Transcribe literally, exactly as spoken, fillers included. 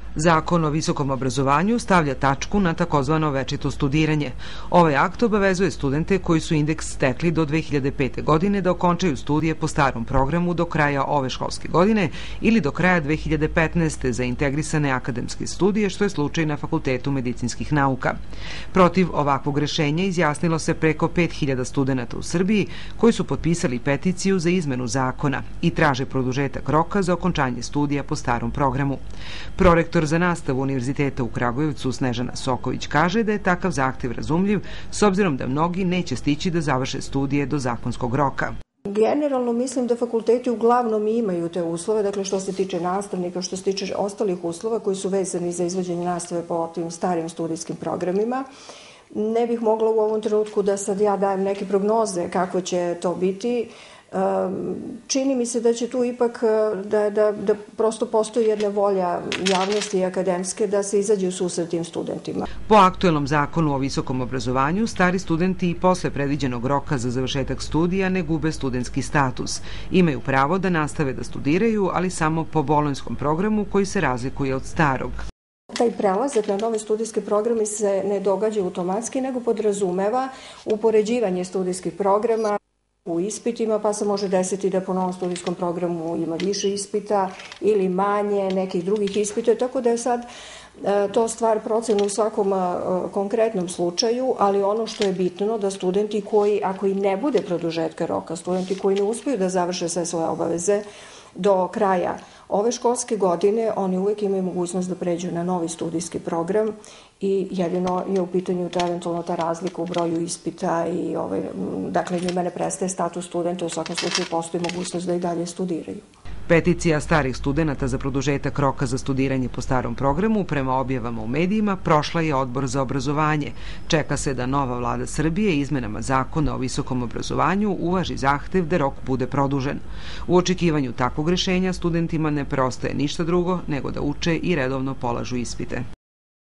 Zakon o visokom obrazovanju stavlja tačku na takozvano večito studiranje. Ovaj akt obavezuje studente koji su indeks stekli do dve hiljade pete. godine da okončaju studije po starom programu do kraja ove školske godine ili do kraja dve hiljade petnaeste. za integrisane akademske studije, što je slučaj na Fakultetu medicinskih nauka. Protiv ovakvog rešenja izjasnilo se preko pet hiljada studenta u Srbiji koji su potpisali peticiju za izmenu zakona i traže produžetak roka za okončanje studija po starom programu. Prorektor za nastavu Univerziteta u Kragujevcu Snežana Soković kaže da je takav zahtev razumljiv s obzirom da mnogi neće stići da završe studije do zakonskog roka. Generalno mislim da fakulteti uglavnom imaju te uslove, dakle što se tiče nastavnika, što se tiče ostalih uslova koji su vezani za izvođenje nastave po tim starim studijskim programima. Ne bih mogla u ovom trenutku da sad ja dajem neke prognoze kako će to biti. Čini mi se da će tu ipak da, da, da prosto postoji jedna volja javnosti i akademske da se izađe u susret tim studentima. Po aktuelnom zakonu o visokom obrazovanju, stari studenti i posle predviđenog roka za završetak studija ne gube studentski status. Imaju pravo da nastave da studiraju, ali samo po bolonjskom programu koji se razlikuje od starog. Taj prelazak na nove studijske programe se ne događa automatski, nego podrazumeva upoređivanje studijskih programa u ispitima, pa se može desiti da po novom studijskom programu ima više ispita ili manje nekih drugih ispita, tako da je sad to stvar procene u svakom konkretnom slučaju, ali ono što je bitno da studenti koji, ako i ne bude produžetka roka, studenti koji ne uspeju da završe sve svoje obaveze do kraja ove školske godine, oni uvek imaju mogućnost da pređu na novi studijski program i jedino je u pitanju ta eventualno ta razlika u broju ispita i ovaj, dakle njima ne prestaje status studenta, u svakom slučaju postoji mogućnost da i dalje studiraju. Peticija starih studenta za produžetak roka za studiranje po starom programu prema objavama u medijima prošla je Odbor za obrazovanje. Čeka se da nova vlada Srbije izmenama zakona o visokom obrazovanju uvaži zahtev da rok bude produžen. U očekivanju takvog rešenja studentima ne preostaje ništa drugo nego da uče i redovno polažu ispite.